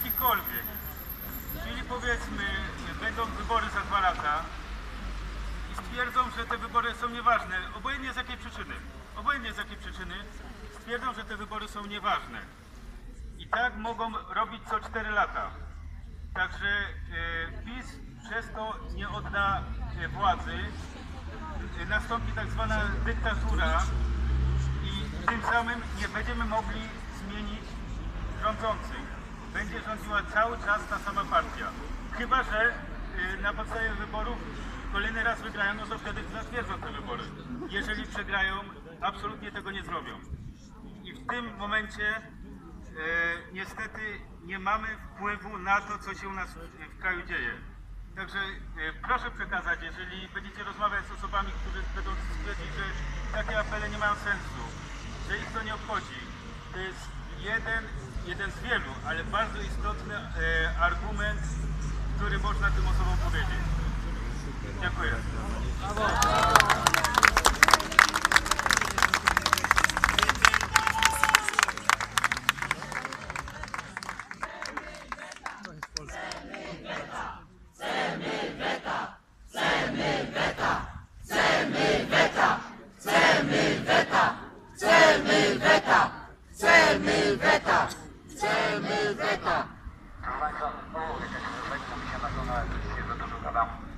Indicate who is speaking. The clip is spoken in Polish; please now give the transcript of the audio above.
Speaker 1: jakikolwiek, czyli powiedzmy będą wybory za 2 lata i stwierdzą, że te wybory są nieważne, obojętnie z jakiej przyczyny, stwierdzą, że te wybory są nieważne. I tak mogą robić co 4 lata. Także PiS przez to nie odda władzy, nastąpi tak zwana dyktatura i tym samym nie będziemy mogli zmienić rządzących. Będzie rządziła cały czas ta sama partia. Chyba że na podstawie wyborów kolejny raz wygrają, no to wtedy zatwierdzą te wybory. Jeżeli przegrają, absolutnie tego nie zrobią. I w tym momencie niestety nie mamy wpływu na to, co się u nas w kraju dzieje. Także proszę przekazać, jeżeli będziecie rozmawiać z osobami, które będą stwierdzić, że takie apele nie mają sensu, że ich to nie obchodzi. To jest jeden z wielu, ale bardzo istotny argument, który można tym osobom powiedzieć. Dziękuję.
Speaker 2: Proszę Państwa, znowu jakaś komisja nagląda, że za dużo gadam.